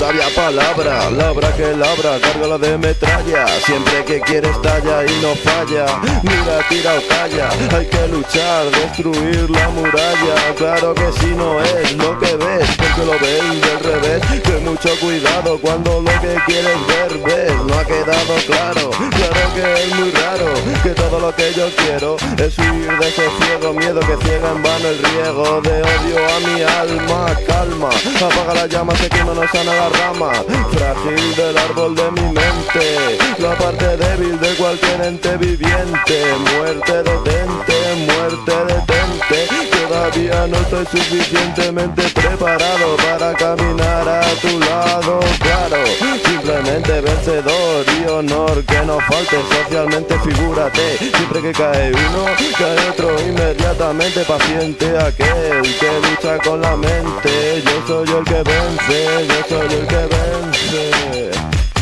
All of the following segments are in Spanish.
sabia palabra, labra que labra, cárgala de metralla. Siempre que quiere estalla y no falla. Mira, tira o calla, hay que luchar, destruir la muralla. Claro que si no es lo que ves, porque lo ves del revés. Ten mucho cuidado cuando lo que quieres ver ves. No ha quedado claro, claro que es muy raro, que todo lo que yo quiero es huir de ese ciego miedo que ciega en vano el riego de odio a mi alma. Calma, apaga la llama, se quema, no sana la rama frágil del árbol de mi mente, la parte débil de cualquier ente viviente. Muerte detente, muerte detente. Todavía no estoy suficientemente preparado para caminar a tu lado, claro. Simplemente vencedor y honor, que no falte socialmente, figúrate. Siempre que cae uno, cae otro inmediatamente. Paciente aquel que lucha con la mente. Yo soy el que vence, yo soy el que vence.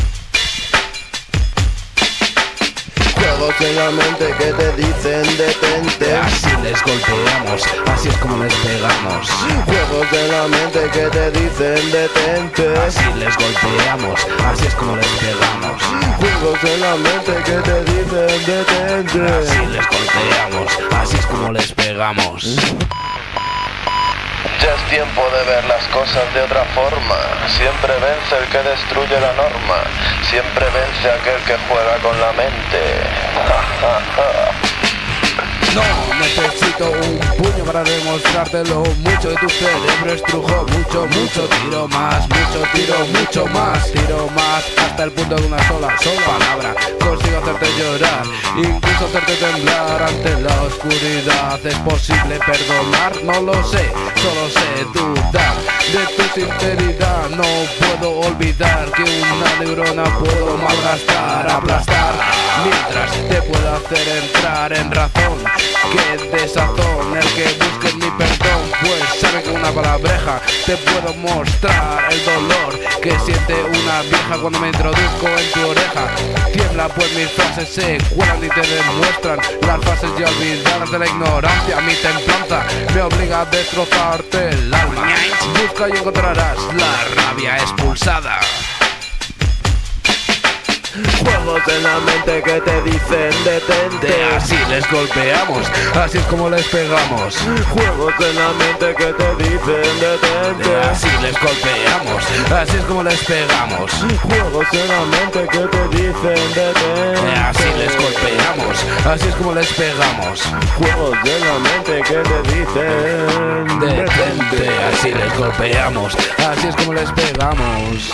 Juegos en la mente que te dicen detente. Así les golpeamos, así es como les pegamos. Juegos en la mente que te dicen detente. Así les golpeamos, así es como les pegamos. Juegos en la mente que te dicen detente. Así les golpeamos, así es como les pegamos. Ya es tiempo de ver las cosas de otra forma. Siempre vence el que destruye la norma. Siempre vence aquel que juega con la mente. No necesito un puño para demostrarte lo mucho que tu cerebro estrujó. Mucho, mucho, tiro más, mucho, tiro, mucho más. Tiro más hasta el punto de una sola palabra consigo hacerte llorar, incluso hacerte temblar ante la oscuridad. ¿Es posible perdonar? No lo sé, solo sé dudar de tu sinceridad. No puedo olvidar que una neurona puedo malgastar, aplastar, mientras te puedo hacer entrar en razón. Que desazón el que busques mi perdón, pues sabe que una palabreja te puedo mostrar el dolor que siente una vieja cuando me introduzco en tu oreja. Tiembla pues mis frases se cuelan y te demuestran las frases ya olvidadas de la ignorancia. Mi templanza me obliga a destrozarte el alma. Busca y encontrarás la rabia expulsada. Juegos en la mente que te dicen detente. Así les golpeamos, así es como les pegamos. Juegos en la mente que te dicen detente. Así les golpeamos, así es como les pegamos. Juegos en la mente que te dicen detente. Así les golpeamos, así es como les pegamos. Juegos en la mente que te dicen detente. Así les golpeamos, así es como les pegamos.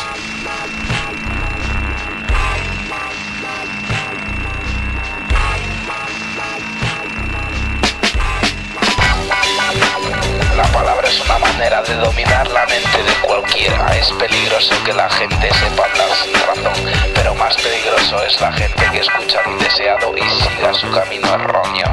La palabra es una manera de dominar la mente de cualquiera. Es peligroso que la gente sepa hablar sin razón, pero más peligroso es la gente que escucha lo indeseado y siga su camino erróneo.